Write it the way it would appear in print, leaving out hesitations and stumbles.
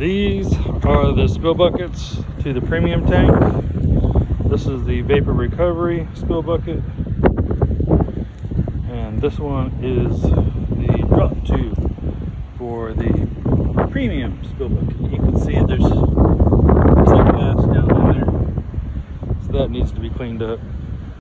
These are the spill buckets to the premium tank. This is the vapor recovery spill bucket. And this one is the drop tube for the premium spill bucket. You can see there's some gas down in there. So that needs to be cleaned up.